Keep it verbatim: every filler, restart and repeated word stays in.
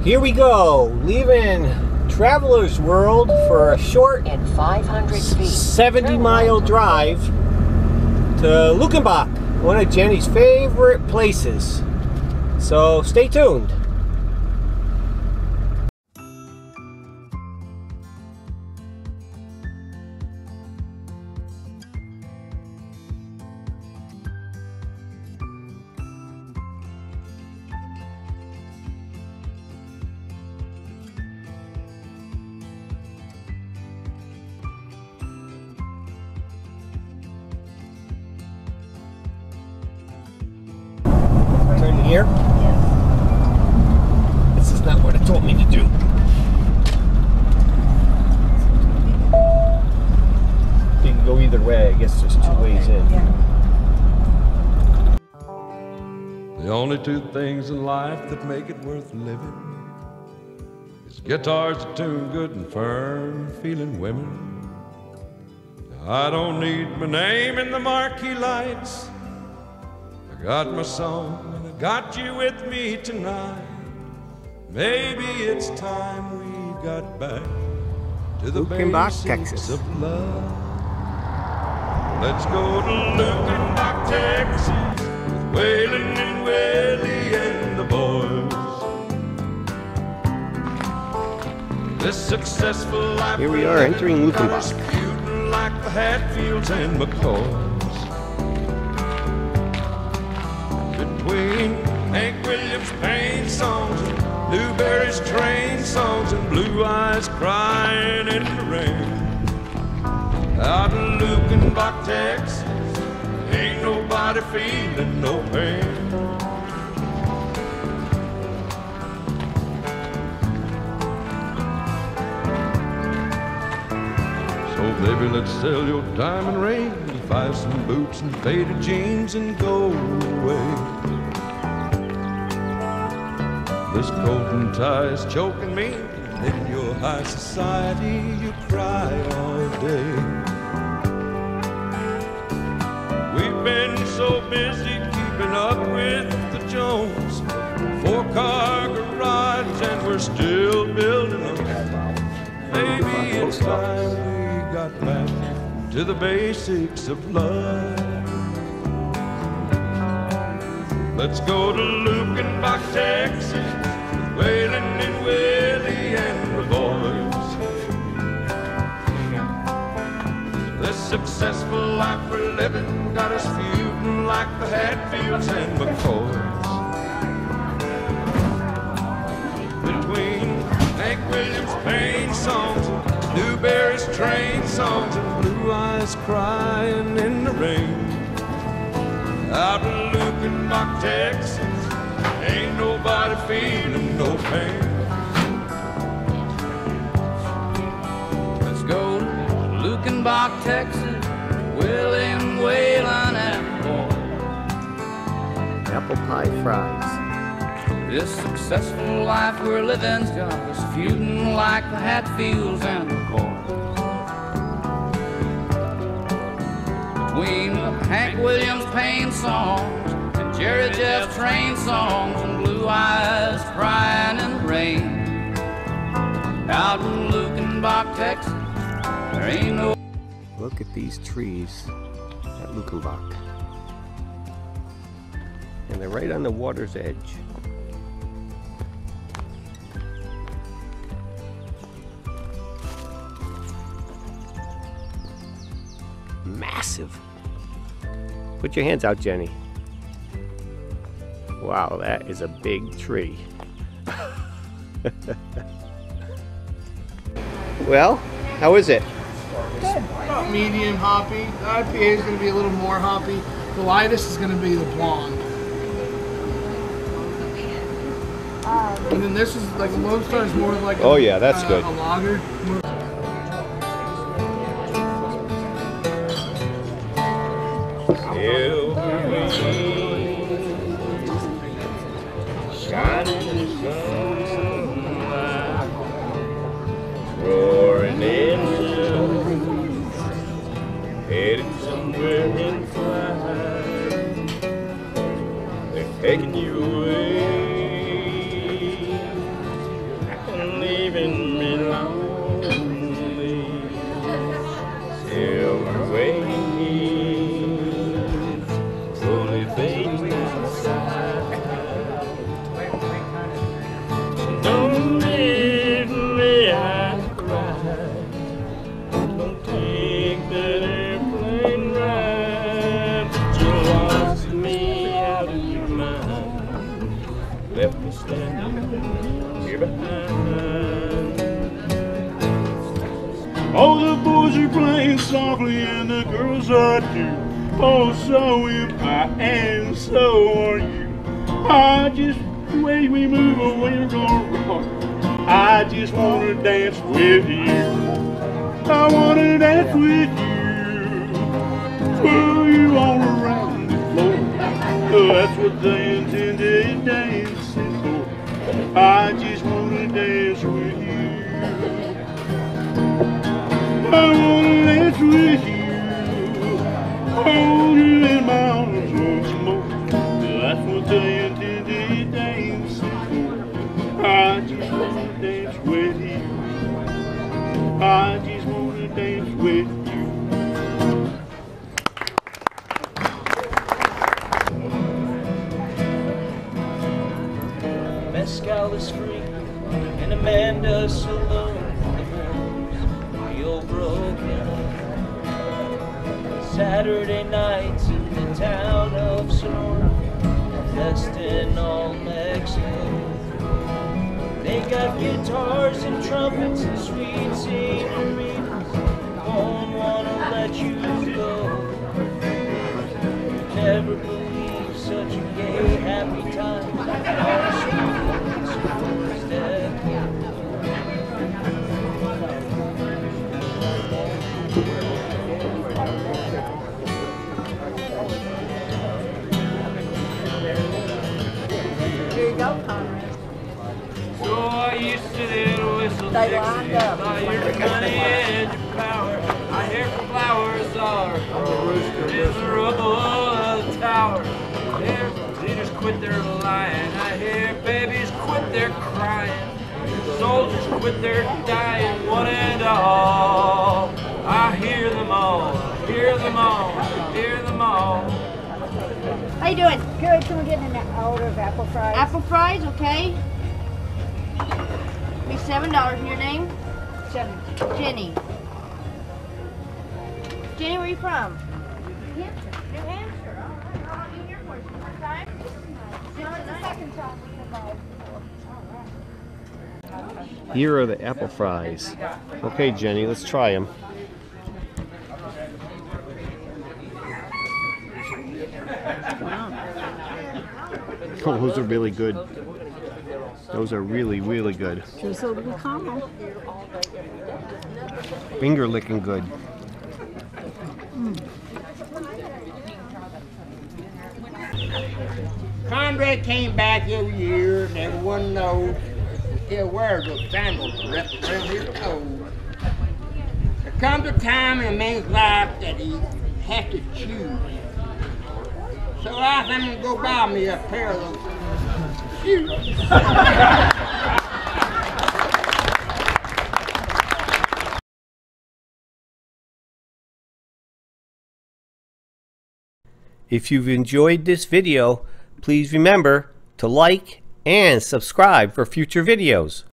Here we go, leaving Traveler's World for a short in five hundred feet, seventy mile drive to Luckenbach, one of Jenny's favorite places. So stay tuned. Turn here? Yes. This is not what it told me to do. You can go either way. I guess there's two Oh, ways okay. in. Yeah. The only two things in life that make it worth living is guitars that tune good and firm, feeling women. I don't need my name in the marquee lights. I got my song and I got you with me tonight. Maybe it's time we got back to the Lukenbach, basics Texas. of love. Let's go to Lukenbach, Texas, with Waylon and Willie and the boys. This successful life Here we are entering Luckenbach. like the Hatfields and McCoys. Between Hank Williams' pain songs and Blueberry's train songs and Blue Eyes crying in the rain. Out in Lukenbach, Texas, ain't nobody feeling no pain. So baby, let's sell your diamond ring, buy some boots and faded jeans and go away. This coat and tie is choking me, and in your high society you cry all day. We've been so busy keeping up with the Jones, four-car garage, and we're still building them. Maybe it's time we got back to the basics of love. Let's go to Lukenbach, Texas, Waylon and Willie and the boys. This successful life we're living got us feuding like the Hatfields and McCoys. Between Hank Williams' pain songs, Blueberry's train songs, and Blue Eyes crying in the rain. Out in Lukenbach, Texas, ain't nobody feeling no pain. Let's go to Luckenbach, Texas, Willie and Waylon and boy. Apple pie fries. This successful life we're living's got us feuding like the Hatfields and McCoys. Between the Hank Williams pain songs and Jerry Jeff train songs and Blue Eyes crying in the rain. Out in Luckenbach, Texas, there ain't no. Look at these trees at Luckenbach. And they're right on the water's edge. Massive. Put your hands out, Jenny. Wow, that is a big tree. Well, how is it? About medium hoppy. The I P A is going to be a little more hoppy. The lightest is going to be the blonde. And then this is like a Lone Star is more of like a, Oh yeah, that's uh, good. a lager. More Shining in the sunlight, roaring in the headed somewhere in flight. They're taking you away left me standing here behind. All the boys are playing softly and the girls are too. Oh, so am I and so are you. I just, the way we move away, we're gonna rock. I just wanna dance with you. I wanna dance with you. Twirl you all around the floor. Oh, that's what they intended dancing for. I just wanna dance with you. I wanna dance with you. Hold you in my arms once more. That's what they intended dancing for. I just wanna dance with you. I just wanna dance with you. Mescal is free and Amanda's alone. The wolves feel broken. Saturday nights in the town of Sonora, best in all Mexico. They got guitars and trumpets and sweet singeritas. Won't wanna let you go. Never believed such a gay, happy time. Here you go, Conrad. So I used to little whistle They Dixie. lined up. By your money and your power, I hear flowers are in the rubble of the tower. Their leaders quit their lying. I hear babies quit their crying. Soldiers quit their dying, one and all. I hear them all, hear them all, hear them all. How you doing? Good. Can we get an order of apple fries? Apple fries, okay. Be seven dollars. Your name? Seven. Jenny. Jenny, where are you from? New Hampshire. New Hampshire. All right. I'll be here for you. First time? No, it's the second time we have all. Here are the apple fries. Okay, Jenny, let's try them. Oh, those are really good. Those are really, really good. Just a little caramel. Finger licking good. Conrad came back every year and everyone knows he still wears those sandals wrapped around his toes. There comes a time in a man's life that he has to choose. So I think I'm going to go buy me a pair of those shoes. If you've enjoyed this video, please remember to like and subscribe for future videos.